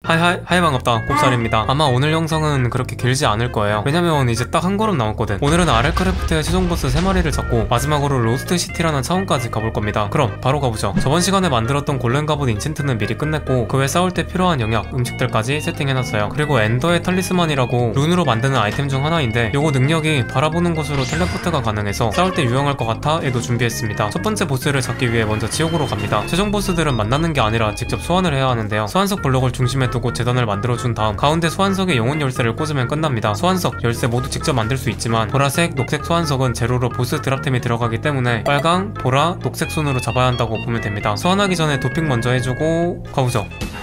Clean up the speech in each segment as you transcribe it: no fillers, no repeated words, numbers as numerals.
하이 반갑다, 곱살입니다. 아마 오늘 영상은 그렇게 길지 않을 거예요. 왜냐면 이제 딱 한 걸음 남았거든. 오늘은 RL크래프트의 최종 보스 3마리를 잡고 마지막으로 로스트시티라는 차원까지 가볼 겁니다. 그럼 바로 가보죠. 저번 시간에 만들었던 골렘 갑옷 인챈트는 미리 끝냈고 그 외 싸울 때 필요한 영약, 음식들까지 세팅해놨어요. 그리고 엔더의 탈리스만이라고 룬으로 만드는 아이템 중 하나인데 요거 능력이 바라보는 곳으로 텔레포트가 가능해서 싸울 때 유용할 것 같아 얘도 준비했습니다. 첫 번째 보스를 잡기 위해 먼저 지옥으로 갑니다. 최종 보스들은 만나는 게 아니라 직접 소환을 해야 하는데요. 소환석 블록을 중심에 두고 재단을 만들어준 다음 가운데 소환석에 영혼 열쇠를 꽂으면 끝납니다. 소환석, 열쇠 모두 직접 만들 수 있지만 보라색, 녹색 소환석은 제로로 보스 드랍템이 들어가기 때문에 빨강, 보라, 녹색 손으로 잡아야 한다고 보면 됩니다. 소환하기 전에 도핑 먼저 해주고 가보죠.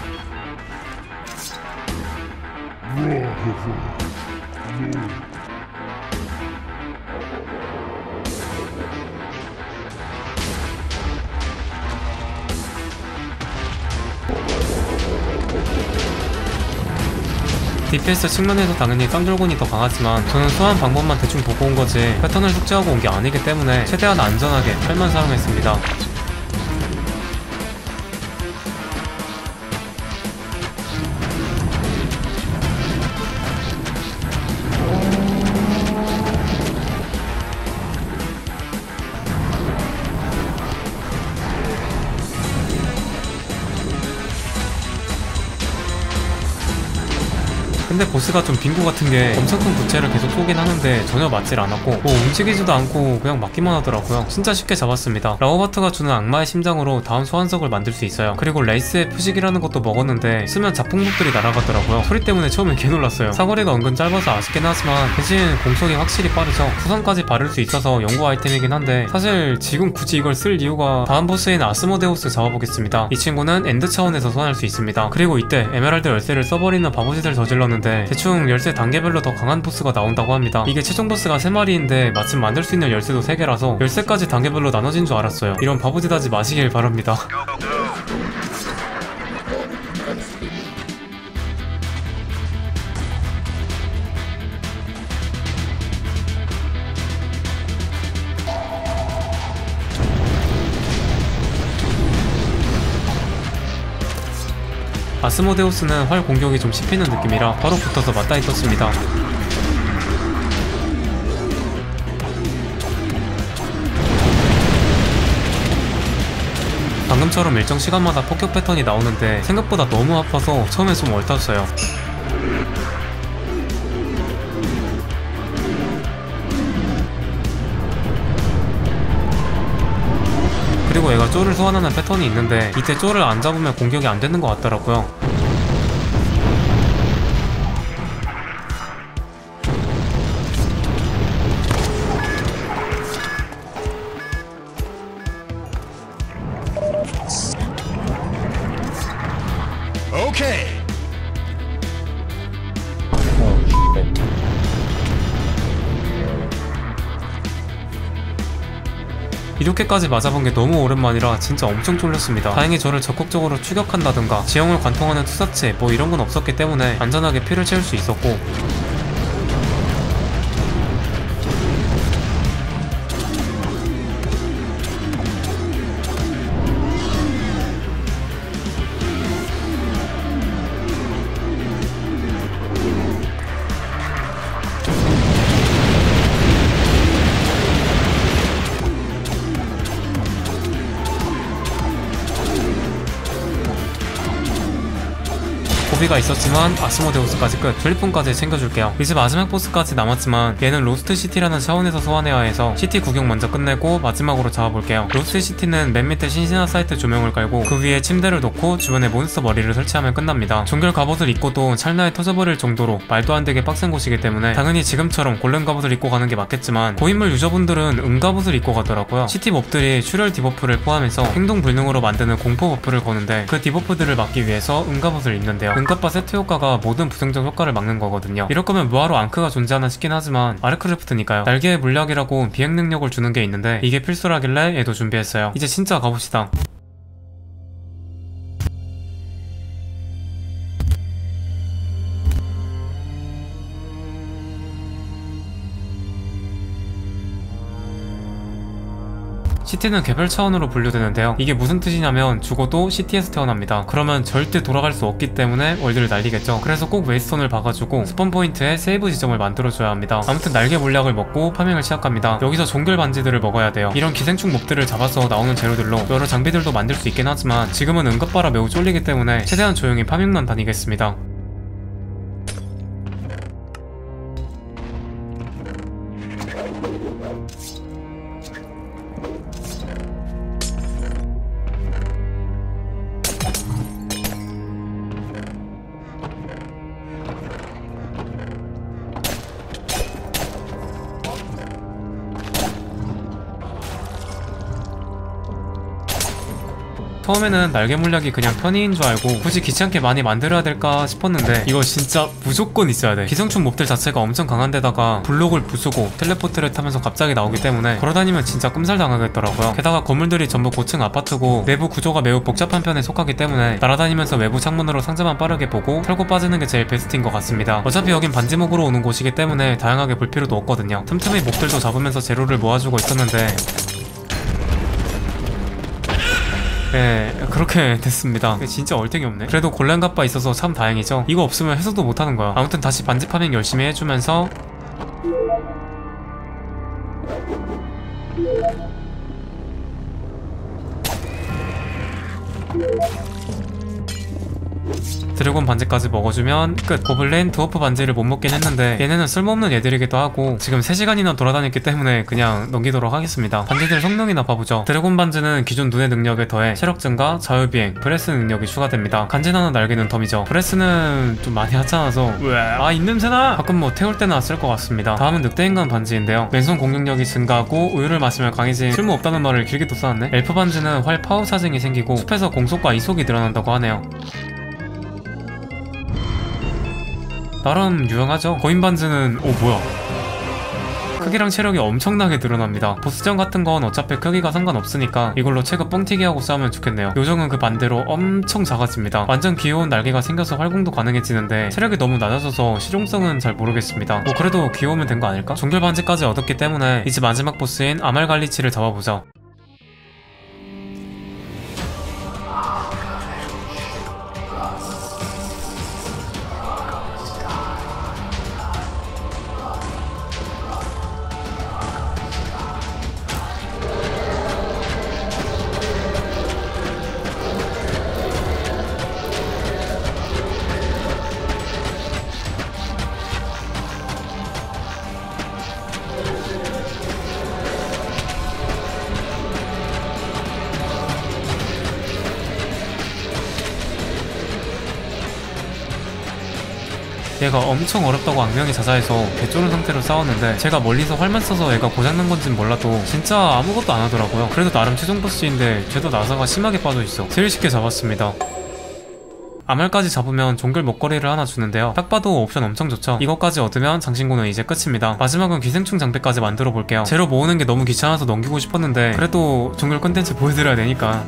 DPS 측면에서 당연히 쌍절곤이 더 강하지만 저는 소환 방법만 대충 보고 온 거지 패턴을 숙지하고 온 게 아니기 때문에 최대한 안전하게 팔만 사용했습니다. 근데 보스가 좀 빙고 같은게 엄청 큰 부채를 계속 쏘긴 하는데 전혀 맞질 않았고 뭐 움직이지도 않고 그냥 맞기만 하더라고요. 진짜 쉽게 잡았습니다. 라오바트가 주는 악마의 심장으로 다음 소환석을 만들 수 있어요. 그리고 레이스의 표식이라는 것도 먹었는데 쓰면 자폭목들이 날아가더라고요. 소리 때문에 처음엔 개놀랐어요. 사거리가 은근 짧아서 아쉽긴 하지만 대신 공속이 확실히 빠르죠. 수선까지 바를 수 있어서 연구 아이템이긴 한데 사실 지금 굳이 이걸 쓸 이유가 다음 보스인 아스모데우스 잡아보겠습니다. 이 친구는 엔드 차원에서 소환할 수 있습니다. 그리고 이때 에메랄드 열쇠를 써버리는 바보짓을 저질렀는데 대충 열쇠 단계별로 더 강한 보스가 나온다고 합니다. 이게 최종 보스가 3마리인데 마침 만들 수 있는 열쇠도 3개라서 열쇠까지 단계별로 나눠진 줄 알았어요. 이런 바보짓 하지 마시길 바랍니다. 아스모데우스는 활 공격이 좀 씹히는 느낌이라 바로 붙어서 맞다이 떴습니다. 방금처럼 일정 시간마다 폭격 패턴이 나오는데 생각보다 너무 아파서 처음엔 좀 얼탔어요. 그리고 얘가 쫄을 소환하는 패턴이 있는데 이때 쫄을 안 잡으면 공격이 안 되는 것 같더라고요. 오케이. 이렇게까지 맞아본 게 너무 오랜만이라 진짜 엄청 쫄렸습니다. 다행히 저를 적극적으로 추격한다든가 지형을 관통하는 투사체 뭐 이런 건 없었기 때문에 안전하게 피를 채울 수 있었고 고비가 있었지만 아스모데우스까지 끝. 줄리폰까지 챙겨줄게요. 이제 마지막 보스까지 남았지만 얘는 로스트시티라는 차원에서 소환해야 해서 시티 구경 먼저 끝내고 마지막으로 잡아볼게요. 로스트시티는 맨 밑에 신신한 사이트 조명을 깔고 그 위에 침대를 놓고 주변에 몬스터 머리를 설치하면 끝납니다. 종결 갑옷을 입고도 찰나에 터져버릴 정도로 말도 안 되게 빡센 곳이기 때문에 당연히 지금처럼 골렘 갑옷을 입고 가는 게 맞겠지만 고인물 유저분들은 갑옷을 입고 가더라고요. 시티 몹들이 출혈 디버프를 포함해서 행동 불능으로 만드는 공포 버프를 거는데 그 디버프들을 막기 위해서 갑옷을 입는데요. 은갑바 세트 효과가 모든 부정적 효과를 막는 거거든요. 이럴 거면 뭐하러 앙크가 존재하나 싶긴 하지만 RL크래프트니까요. 날개의 물약이라고 비행 능력을 주는 게 있는데 이게 필수라길래 얘도 준비했어요. 이제 진짜 가봅시다. CT는 개별 차원으로 분류되는데요. 이게 무슨 뜻이냐면 죽어도 CT에서 태어납니다. 그러면 절대 돌아갈 수 없기 때문에 월드를 날리겠죠. 그래서 꼭 웨이스톤을 봐가지고 스폰 포인트에 세이브 지점을 만들어줘야 합니다. 아무튼 날개 물약을 먹고 파밍을 시작합니다. 여기서 종결 반지들을 먹어야 돼요. 이런 기생충 몹들을 잡아서 나오는 재료들로 여러 장비들도 만들 수 있긴 하지만 지금은 응급바라 매우 쫄리기 때문에 최대한 조용히 파밍만 다니겠습니다. 처음에는 날개 물약이 그냥 편의인 줄 알고 굳이 귀찮게 많이 만들어야 될까 싶었는데 이거 진짜 무조건 있어야 돼. 기생충 몹들 자체가 엄청 강한데다가 블록을 부수고 텔레포트를 타면서 갑자기 나오기 때문에 걸어다니면 진짜 끔살 당하겠더라고요. 게다가 건물들이 전부 고층 아파트고 내부 구조가 매우 복잡한 편에 속하기 때문에 날아다니면서 외부 창문으로 상자만 빠르게 보고 털고 빠지는 게 제일 베스트인 것 같습니다. 어차피 여긴 반지목으로 오는 곳이기 때문에 다양하게 볼 필요도 없거든요. 틈틈이 몹들도 잡으면서 재료를 모아주고 있었는데 네, 그렇게 됐습니다. 진짜 얼탱이 없네. 그래도 골렘갑바 있어서 참 다행이죠. 이거 없으면 해소도 못하는 거야. 아무튼 다시 반지 파밍 열심히 해주면서 드래곤 반지까지 먹어주면 끝. 고블린, 드워프 반지를 못 먹긴 했는데 얘네는 쓸모없는 애들이기도 하고 지금 3시간이나 돌아다녔기 때문에 그냥 넘기도록 하겠습니다. 반지들 성능이나 봐보죠. 드래곤 반지는 기존 눈의 능력에 더해 체력 증가, 자유비행, 브레스 능력이 추가됩니다. 간지나는 날개는 덤이죠. 브레스는 좀 많이 하찮아서 아 입냄새나! 가끔 뭐 태울 때나 쓸 것 같습니다. 다음은 늑대인간 반지인데요. 왼손 공격력이 증가하고 우유를 마시면 강해진 쓸모없다는 말을 길게 또 써놨네. 엘프 반지는 활 파워 차징이 생기고 숲에서 공속과 이속이 늘어난다고 하네요. 나름 유용하죠. 거인 반지는 뭐야 크기랑 체력이 엄청나게 늘어납니다. 보스전 같은 건 어차피 크기가 상관없으니까 이걸로 체급 뻥튀기 하고 싸우면 좋겠네요. 요정은 그 반대로 엄청 작아집니다. 완전 귀여운 날개가 생겨서 활공도 가능해지는데 체력이 너무 낮아져서 실용성은 잘 모르겠습니다. 뭐 그래도 귀여우면 된 거 아닐까? 종결 반지까지 얻었기 때문에 이제 마지막 보스인 아말갈리치를 잡아보자. 얘가 엄청 어렵다고 악명이 자자해서 개쩌는 상태로 싸웠는데 제가 멀리서 활만 써서 얘가 고장난 건진 몰라도 진짜 아무것도 안 하더라고요. 그래도 나름 최종 보스인데 쟤도 나사가 심하게 빠져있어. 제일 쉽게 잡았습니다. 아말까지 잡으면 종결 목걸이를 하나 주는데요. 딱 봐도 옵션 엄청 좋죠. 이것까지 얻으면 장신구는 이제 끝입니다. 마지막은 기생충 장비까지 만들어 볼게요. 재료 모으는 게 너무 귀찮아서 넘기고 싶었는데 그래도 종결 콘텐츠 보여드려야 되니까.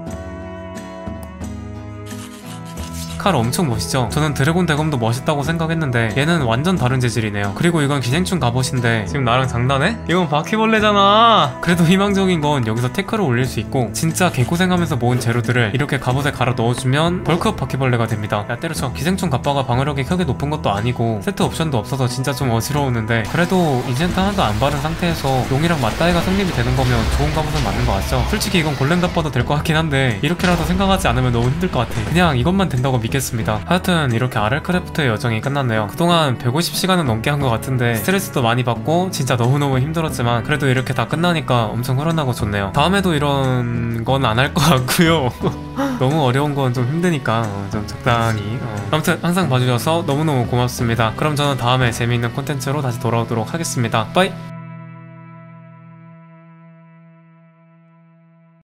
칼 엄청 멋있죠? 저는 드래곤 대검도 멋있다고 생각했는데 얘는 완전 다른 재질이네요. 그리고 이건 기생충 갑옷인데 지금 나랑 장난해? 이건 바퀴벌레잖아. 그래도 희망적인 건 여기서 태클을 올릴 수 있고 진짜 개고생하면서 모은 재료들을 이렇게 갑옷에 갈아 넣어주면 벌크업 바퀴벌레가 됩니다. 야 때려쳐. 기생충 갑바가 방어력이 크게 높은 것도 아니고 세트 옵션도 없어서 진짜 좀 어지러웠는데 그래도 인챈트 하나도 안 바른 상태에서 용이랑 맞다이가 성립이 되는 거면 좋은 갑옷은 맞는 거 같죠? 솔직히 이건 골렘 갑바도 될 것 같긴 한데 이렇게라도 생각하지 않으면 너무 힘들 것 같아. 그냥 이것만 된다고 믿겠습니다. 하여튼 이렇게 RL크래프트의 여정이 끝났네요. 그동안 150시간은 넘게 한 것 같은데 스트레스도 많이 받고 진짜 너무너무 힘들었지만 그래도 이렇게 다 끝나니까 엄청 후련하고 좋네요. 다음에도 이런 건 안 할 것 같고요. 너무 어려운 건 좀 힘드니까 좀 적당히 아무튼 항상 봐주셔서 너무너무 고맙습니다. 그럼 저는 다음에 재미있는 콘텐츠로 다시 돌아오도록 하겠습니다. 빠이!